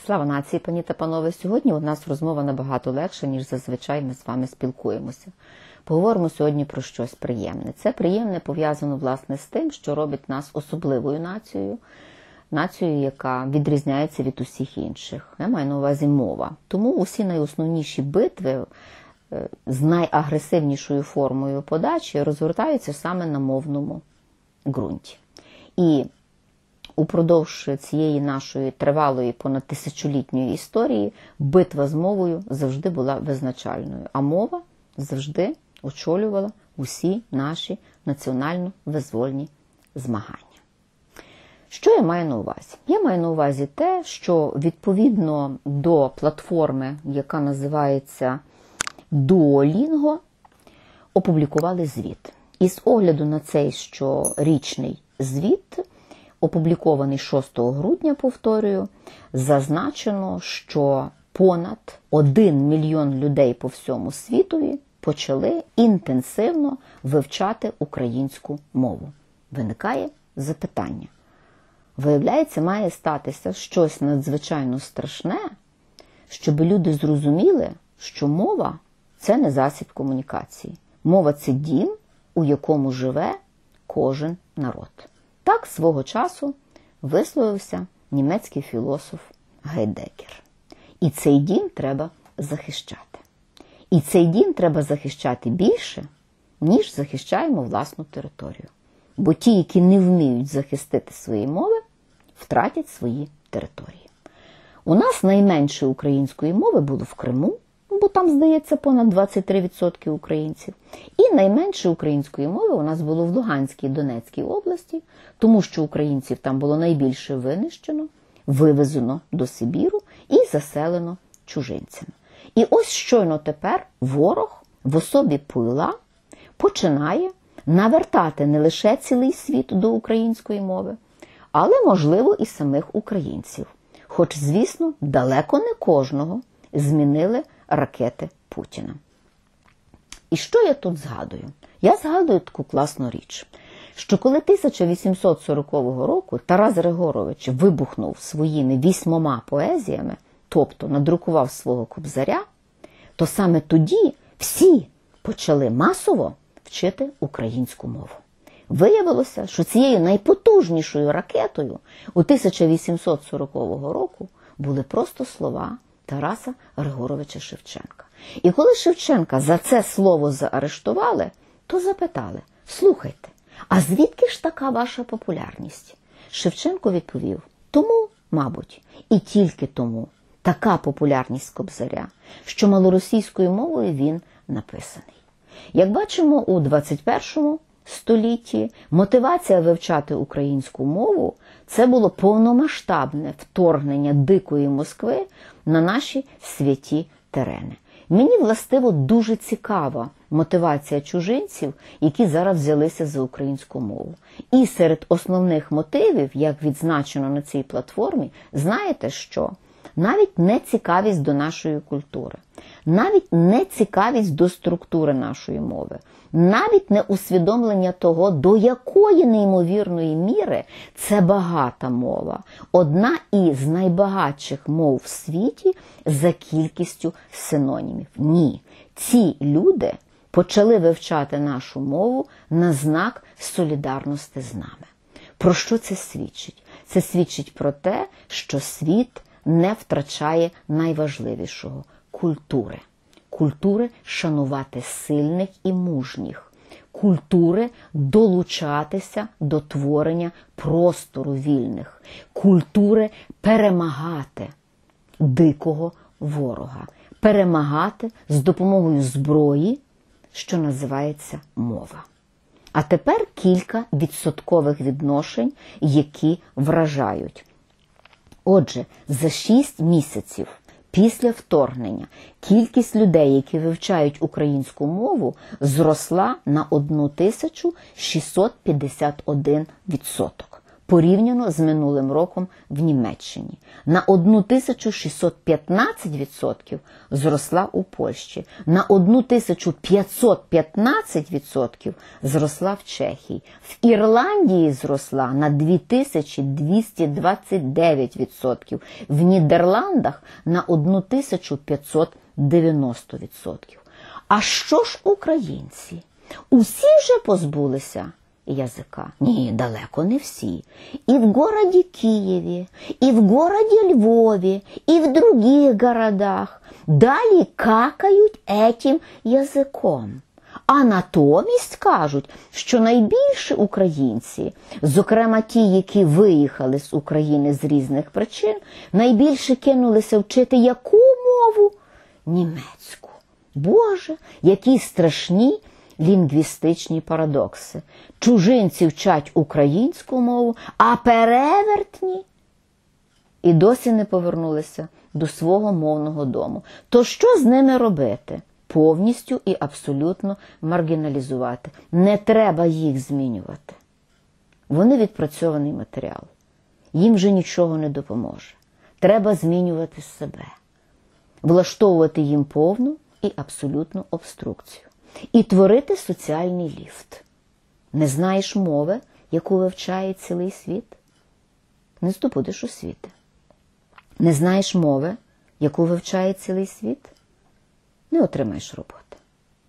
Слава нації, пані та панове! Сьогодні у нас розмова набагато легша, ніж зазвичай ми з вами спілкуємося. Поговоримо сьогодні про щось приємне. Це приємне пов'язано, власне, з тим, що робить нас особливою нацією. Нацією, яка відрізняється від усіх інших. Я маю на увазі мова. Тому усі найосновніші битви з найагресивнішою формою подачі розгортаються саме на мовному ґрунті. І упродовж цієї нашої тривалої понад тисячолітньої історії битва з мовою завжди була визначальною, а мова завжди очолювала усі наші національно-визвольні змагання. Що я маю на увазі? Я маю на увазі те, що відповідно до платформи, яка називається Duolingo, опублікували звіт. І з огляду на цей щорічний звіт, опублікований 6 грудня, повторюю, зазначено, що понад 1 мільйон людей по всьому світові почали інтенсивно вивчати українську мову. Виникає запитання. Виявляється, має статися щось надзвичайно страшне, щоб люди зрозуміли, що мова – це не засіб комунікації. Мова – це дім, у якому живе кожен народ. Так свого часу висловився німецький філософ Гайдеггер. І цей дім треба захищати. І цей дім треба захищати більше, ніж захищаємо власну територію. Бо ті, які не вміють захистити свої мови, втратять свої території. У нас найменше української мови було в Криму, бо там, здається, понад 23% українців. І найменше української мови у нас було в Луганській і Донецькій області, тому що українців там було найбільше винищено, вивезено до Сибіру і заселено чужинцями. І ось щойно тепер ворог в особі Пила починає навертати не лише цілий світ до української мови, але, можливо, і самих українців. Хоч, звісно, далеко не кожного змінили ракети Путіна. І що я тут згадую? Я згадую таку класну річ, що коли 1840 року Тарас Григорович вибухнув своїми 8 поезіями, тобто надрукував свого Кобзаря, то саме тоді всі почали масово вчити українську мову. Виявилося, що цією найпотужнішою ракетою у 1840 року були просто слова Тараса Григоровича Шевченка. І коли Шевченка за це слово заарештували, то запитали: слухайте, а звідки ж така ваша популярність? Шевченко відповів: тому, мабуть, і тільки тому така популярність Кобзаря, що малоросійською мовою він написаний. Як бачимо, у 21 столітті мотивація вивчати українську мову – це було повномасштабне вторгнення дикої Москви на наші святі терени. Мені, властиво, дуже цікава мотивація чужинців, які зараз взялися за українську мову. І серед основних мотивів, як відзначено на цій платформі, знаєте що? Навіть не цікавість до нашої культури, навіть не цікавість до структури нашої мови, навіть не усвідомлення того, до якої неймовірної міри це багата мова. Одна із найбагатших мов в світі за кількістю синонімів. Ні, ці люди почали вивчати нашу мову на знак солідарності з нами. Про що це свідчить? Це свідчить про те, що світ не втрачає найважливішого – культури. Культури шанувати сильних і мужніх. Культури долучатися до творення простору вільних. Культури перемагати дикого ворога. Перемагати з допомогою зброї, що називається мова. А тепер кілька відсоткових відношень, які вражають. Отже, за 6 місяців після вторгнення кількість людей, які вивчають українську мову, зросла на 1651%. порівняно з минулим роком в Німеччині. На 1615% зросла у Польщі, на 1515% зросла в Чехії, в Ірландії зросла на 2229%, в Нідерландах на 1590%. А що ж українці? Усі вже позбулися язика? Ні, далеко не всі. И в городе Киеве, и в городе Львове, и в других городах далі какають этим язиком. А натомість кажуть, що найбільше українці, зокрема ті, які виїхали з України з різних причин, найбільше кинулися вчити яку мову? Німецьку. Боже, які страшні лінгвістичні парадокси. Чужинці вчать українську мову, а перевертні і досі не повернулися до свого мовного дому. То що з ними робити? Повністю і абсолютно маргіналізувати. Не треба їх змінювати. Вони відпрацьований матеріал. Їм вже нічого не допоможе. Треба змінювати себе. Влаштовувати їм повну і абсолютну обструкцію. І творити соціальний ліфт. Не знаєш мови, яку вивчає цілий світ? Не здобудеш освіти. Не знаєш мови, яку вивчає цілий світ? Не отримаєш роботи.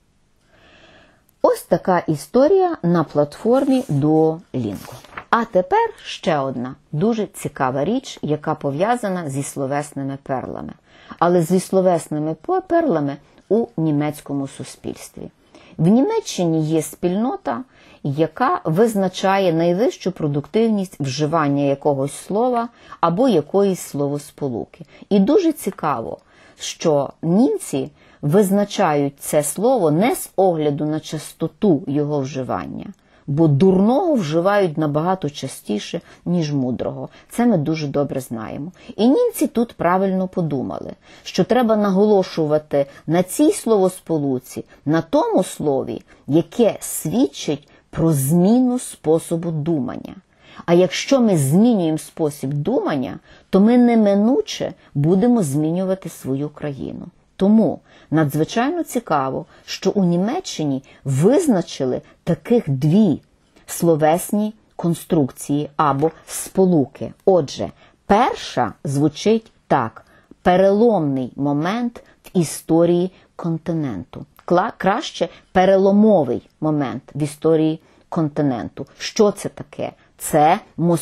Ось така історія на платформі Duolingo. А тепер ще одна дуже цікава річ, яка пов'язана зі словесними перлами. Але зі словесними перлами у німецькому суспільстві. В Німеччині є спільнота, яка визначає найвищу продуктивність вживання якогось слова або якоїсь словосполуки. І дуже цікаво, що німці визначають це слово не з огляду на частоту його вживання, бо дурного вживають набагато частіше, ніж мудрого. Це ми дуже добре знаємо. І німці тут правильно подумали, що треба наголошувати на цій словосполуці, на тому слові, яке свідчить про зміну способу думання. А якщо ми змінюємо спосіб думання, то ми неминуче будемо змінювати свою країну. Тому надзвичайно цікаво, що у Німеччині визначили таких дві словесні конструкції або сполуки. Отже, перша звучить так: переломний момент в історії континенту. Краще переломовий момент в історії континенту. Що це таке? Це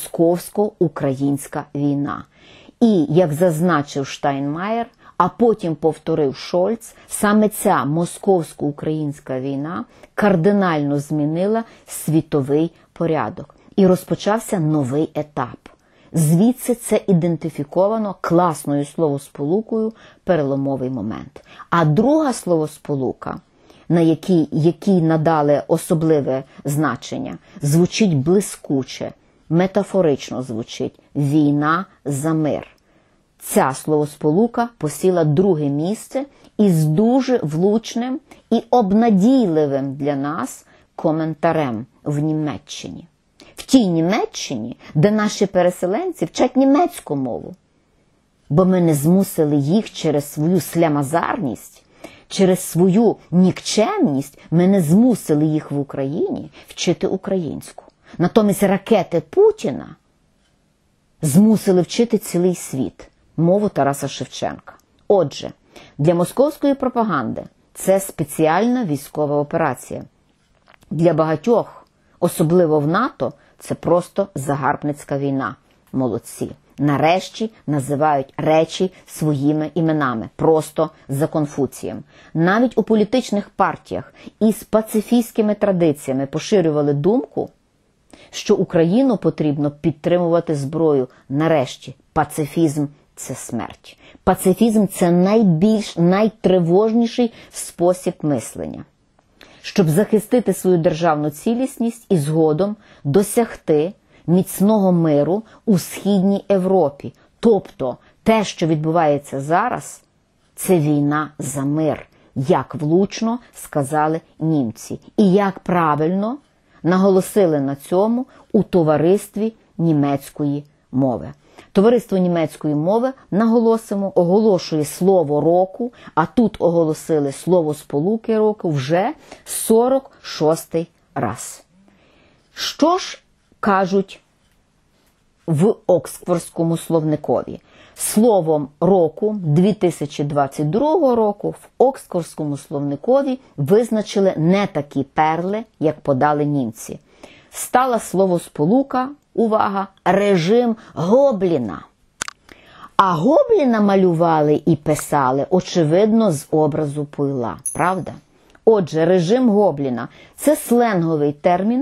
московсько-українська війна. І, як зазначив Штайнмаєр, а потім повторив Шольц, саме ця московсько-українська війна кардинально змінила світовий порядок. І розпочався новий етап. Звідси це ідентифіковано класною словосполукою «переломовий момент». А друга словосполука, на якій надали особливе значення, звучить блискуче, метафорично звучить «війна за мир». Ця словосполука посіла друге місце із дуже влучним і обнадійливим для нас коментарем в Німеччині. В тій Німеччині, де наші переселенці вчать німецьку мову. Бо ми не змусили їх через свою слямазарність, через свою нікчемність, ми не змусили їх в Україні вчити українську. Натомість ракети Путіна змусили вчити цілий світ мову Тараса Шевченка. Отже, для московської пропаганди це спеціальна військова операція. Для багатьох, особливо в НАТО, це просто загарбницька війна. Молодці. Нарешті називають речі своїми іменами, просто за Конфуцієм. Навіть у політичних партіях із пацифістськими традиціями поширювали думку, що Україну потрібно підтримувати зброю. Нарешті, пацифізм – це смерть. Пацифізм – це найтривожніший спосіб мислення. Щоб захистити свою державну цілісність і згодом досягти міцного миру у Східній Європі. Тобто, те, що відбувається зараз, це війна за мир, як влучно сказали німці. І як правильно наголосили на цьому у товаристві німецької мови. Товариство німецької мови, наголосимо, оголошує слово року, а тут оголосили слово сполуки року вже 46-й раз. Що ж кажуть в Оксфордському словникові? Словом року 2022 року в Оксфордському словникові визначили не такі перли, як подали німці. Стала словосполука, увага, режим Гобліна. А Гобліна малювали і писали, очевидно, з образу пуйла, правда? Отже, режим Гобліна – це сленговий термін,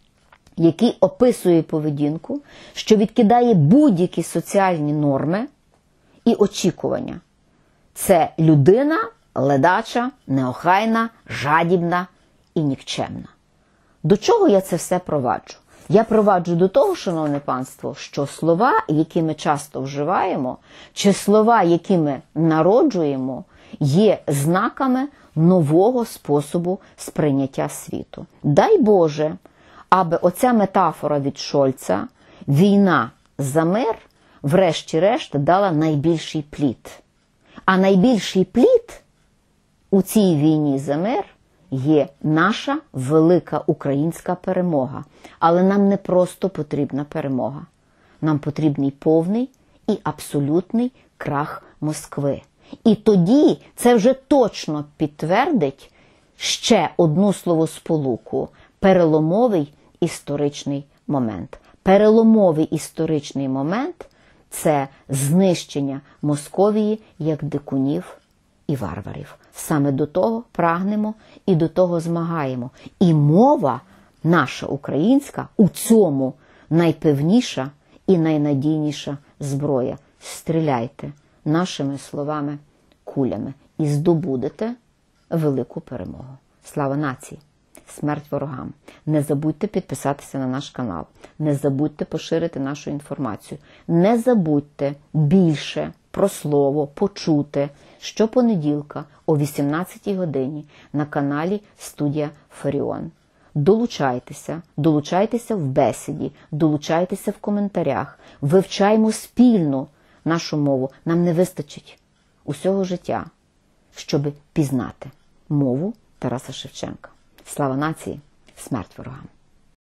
який описує поведінку, що відкидає будь-які соціальні норми і очікування. Це людина ледача, неохайна, жадібна і нікчемна. До чого я це все проваджу? Я проваджу до того, шановне панство, що слова, які ми часто вживаємо, чи слова, які ми народжуємо, є знаками нового способу сприйняття світу. Дай Боже, аби оця метафора від Шольца, війна за мир, врешті-решт дала найбільший плід. А найбільший плід у цій війні за мир є наша велика українська перемога. Але нам не просто потрібна перемога. Нам потрібний повний і абсолютний крах Москви. І тоді це вже точно підтвердить ще одну словосполуку – переломовий історичний момент. Переломовий історичний момент – це знищення Московії як дикунів і варварів. Саме до того прагнемо і до того змагаємо. І мова наша українська у цьому найпевніша і найнадійніша зброя. Стріляйте нашими словами, кулями і здобудете велику перемогу. Слава нації! Смерть ворогам! Не забудьте підписатися на наш канал. Не забудьте поширити нашу інформацію. Не забудьте більше про слово почути щопонеділка о 18-й годині на каналі Студія Фаріон. Долучайтеся в бесіді, долучайтеся в коментарях, вивчаймо спільно нашу мову. Нам не вистачить усього життя, щоб пізнати мову Тараса Шевченка. Слава нації! Смерть ворогам!